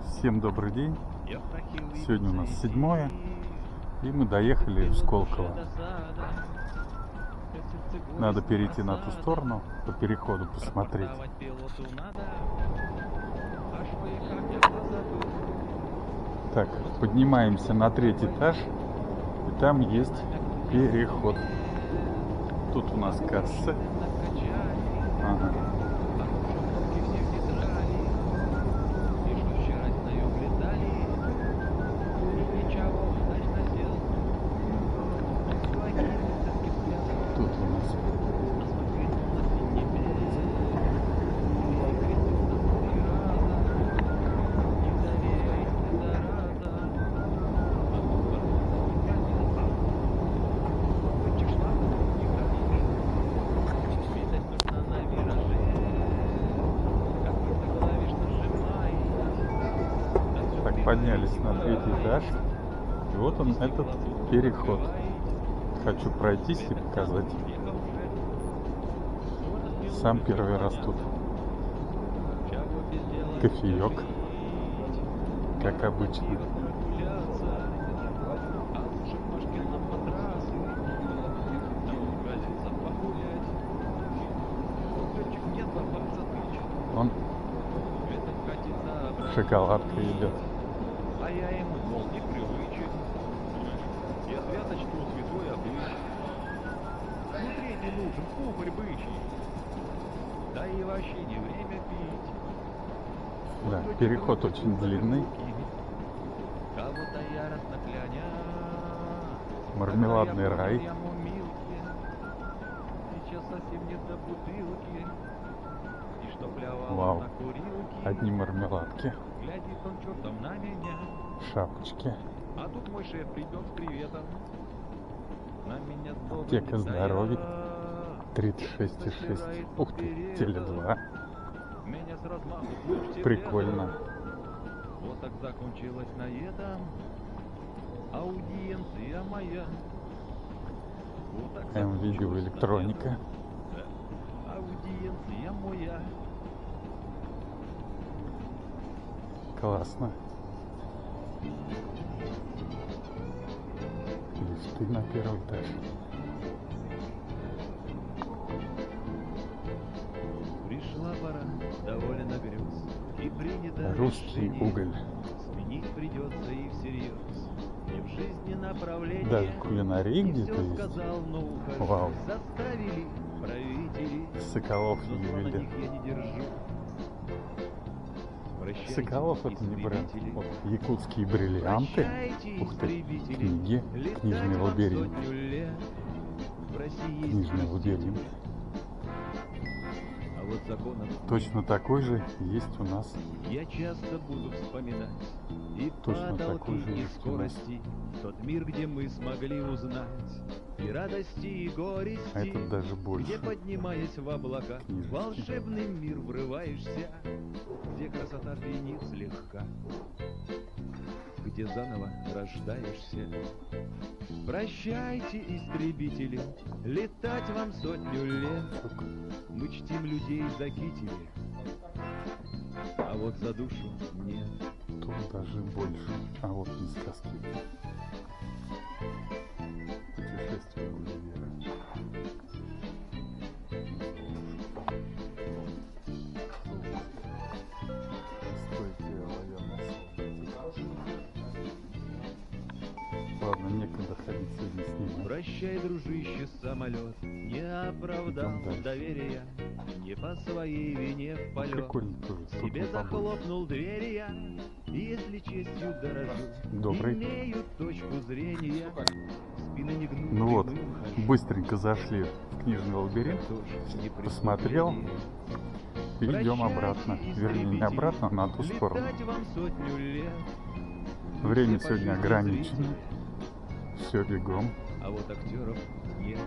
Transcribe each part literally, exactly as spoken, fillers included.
Всем добрый день. Сегодня у нас седьмое, и мы доехали в Сколково. Надо перейти на ту сторону, по переходу посмотреть. Так, поднимаемся на третий этаж, и там есть переход. Тут у нас касса. Ага. Тут у нас так, поднялись на третий этаж, и вот он, этот переход. Хочу пройтись и показать. Сам первый раз тут. Кофеек, как обычно. Он шоколадка идет. А я ему, мол, непривычен. И отвязочку святой обычай. Внутри не нужен кубарь бычий. Да и вообще не время пить. Да, переход очень длинный. Кого-то яростно кляня. Мармеладный рай. Сейчас совсем нет до бутылки. И что плявал Вау. на курилке. Одни мармеладки. Глядит он чертом на меня. Шапочки. А тут мой шеф придет с приветом. На меня Аптека здоровья. тридцать шесть и шесть. Ух ты, теле два. Меня с размаху слушайте, Прикольно. рядом. Вот так закончилась на этом аудиенция моя. Вот так М-видео закончилась электроника. на этом. Да. Аудиенция моя. Классно. Лифты на первый этаж. Пришла пора, довольно грез. И принято Русский решение. уголь. Сменить придется и всерьез. И в жизни направление. Даже кулинарии И где-то всё есть. сказал, но ухожу. Вау. Заставили правители. Соколов Но зла на ювелир. них я не держу. Прощайте, Соколов это не бренд. истребители. Вот якутские бриллианты. Прощайте, Ух ты, истребители. книги. Летать Книжный вам лабиринт. сотню лет. В России есть Книжный простите. лабиринт. А вот законов Точно такой же есть у нас. я часто буду вспоминать и Точно потолки, такой же и есть у нас. скорости, тот мир, где мы смогли узнать и радости, и горести, А этот даже больше. где, поднимаясь в облака, Книжечки. в волшебный мир врываешься, где красота пьянит слегка, где заново рождаешься. Прощайте, истребители, летать вам сотню лет. Мы чтим людей за кители, а вот за душу нет. Тут даже больше. А вот не сказки. Путешествие Гулливера. Стойте, оловянное солнце. Ладно, некогда ходить сегодня с ними. Прощай, дружище, самолет, не оправдал Идем дальше. доверия, не по своей вине в полет. Прикольно тоже. Тут Себе вот побольше. захлопнул двери я, и если честью дорожу, Добрый. имею точку зрения, спины не гнут, Ну вот, прямым хожу. быстренько зашли в книжный лабиринт. Тоже не Посмотрел. И идем обратно. Вернее, не обратно, а на ту сторону. Летать вам сотню лет. Время Все сегодня по жизни ограничено. зрители, Все бегом. а вот актеров нет.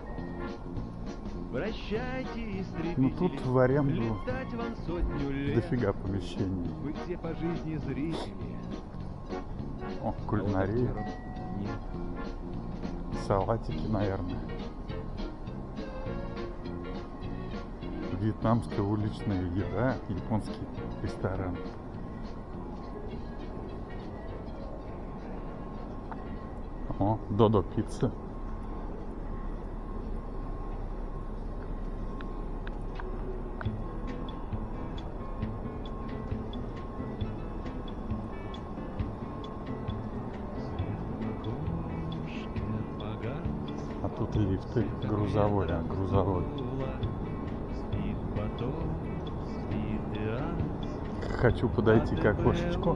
Прощайте, истребители. Ну тут в аренду Летать вам сотню лет. дофига помещений. Вы все по жизни зрители. О, А вот кулинария. актеров нет. Салатики, наверное. Вьетнамская уличная еда, японский ресторан. О, Додо пицца. А тут лифты грузовой, а грузовой. Хочу подойти к окошечку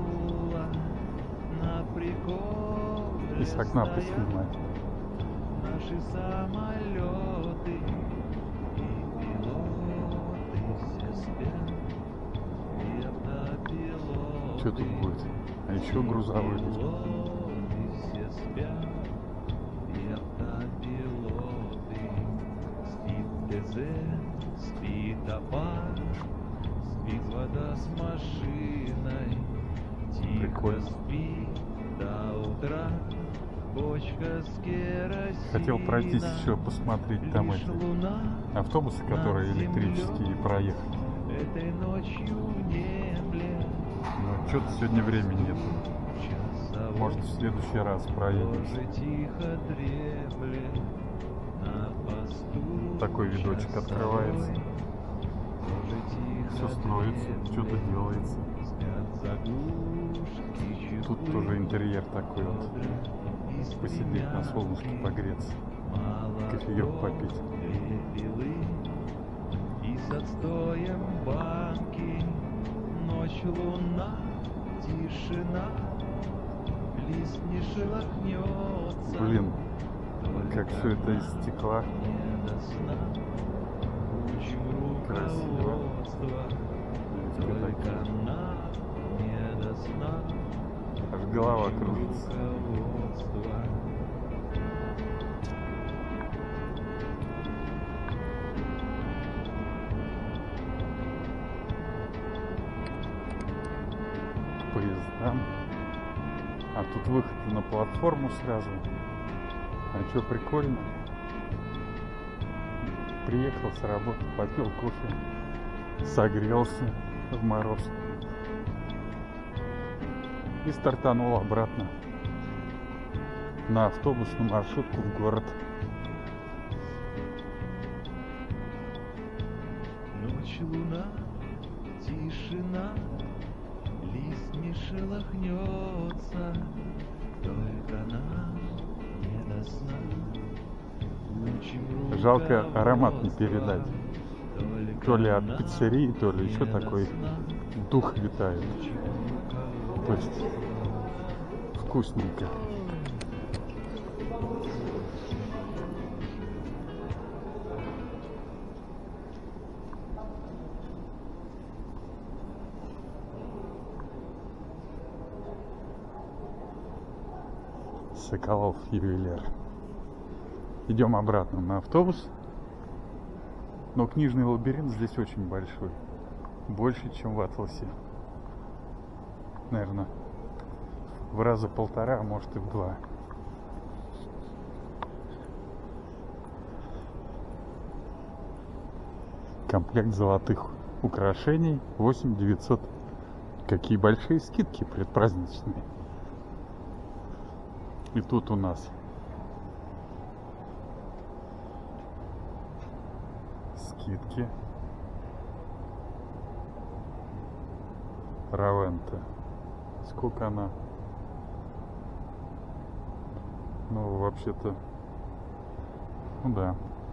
и с окна поснимать. Наши самолеты и пилоты все спят, и автопилоты. Что тут будет? А еще грузовой лифт. Все спят, и автопилоты. Спит ТЗ, спит аппарат, спит вода с машиной. Тихо Прикольно. спит до утра. Бочка с керосином. Хотел пройтись еще посмотреть там эти автобусы, которые электрические, и проехать. Этой ночью в небе Но что-то сегодня времени нет. часовой Может, в следующий раз проедемся. тоже тихо дремлет на посту. Такой видочек часовой. открывается. Тоже тихо Все строится, дремлет, что-то делается. спят заглушки, Тут чехлы, тоже интерьер такой вот. и Посидеть на солнышке, стремянки, погреться. молоток, Кофеек попить. две пилы и с отстоем банки. Ночь, луна, тишина, лист не шелохнется. Блин, Только как все это из стекла. не до сна. Учим Красиво. руководство, Лифты только такие. нам не до сна. Аж голова Учим кружится. руководство. Поездам. А тут выход на платформу сразу. А что прикольно? Приехал с работы, попил кофе, согрелся в мороз и стартанул обратно на автобусную маршрутку в город. Ночь, луна, тишина, лист не шелохнется, только нам не до сна. Учим Жалко, аромат не руководство, передать. только То ли от нам пиццерии, то ли еще не до такой сна. дух витает. Учим То есть вкусненько. Соколов ювелир. Идем обратно на автобус. Но книжный лабиринт здесь очень большой. Больше, чем в Атласе. Наверное, в раза полтора, а может и в два. Комплект золотых украшений восемь тысяч девятьсот. Какие большие скидки предпраздничные. И тут у нас скидки. Равента. Сколько она? Ну, вообще-то, ну да.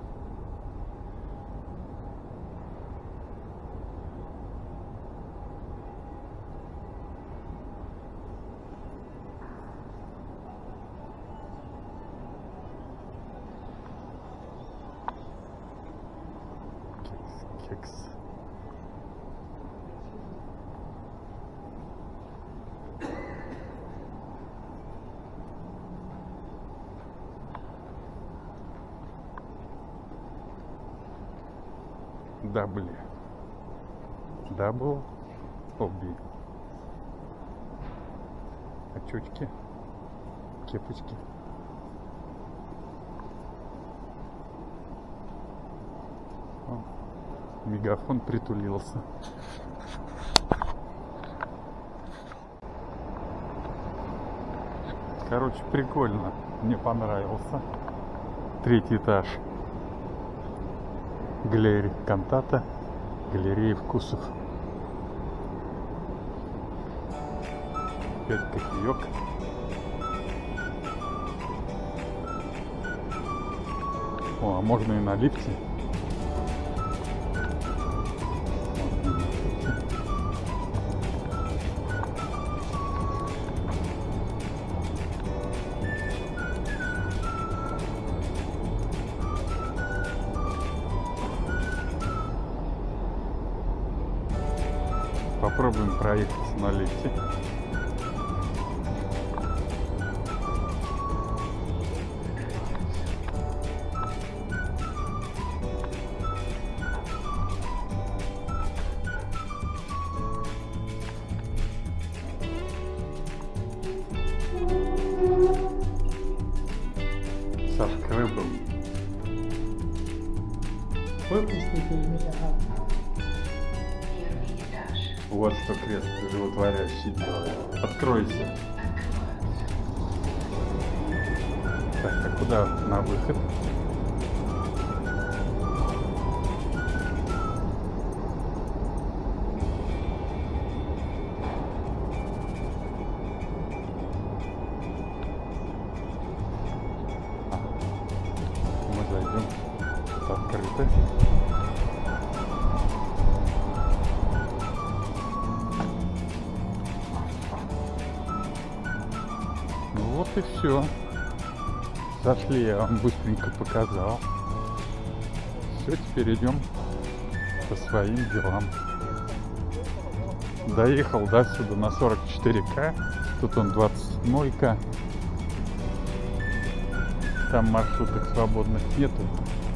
Кекс, кекс. Дабли. Дабл. Обби. Очечки. Кепочки. О, мегафон притулился. Короче, прикольно. Мне понравился. Третий этаж. Галерея Кантата. Галерея вкусов. Опять кофеек. О, а можно и на лифте. Попробуем проехаться на лифте. Со скребом. Выпустите меня. Вот что крест животворящий делает. Откройся. Так, а куда на выход? Мы зайдем. Открыто. Ну вот и все. Зашли, я вам быстренько показал. Все, теперь идем по своим делам. Доехал до сюда на сорок четыре ка. Тут он двадцать семь ка. Там маршруток свободных нету.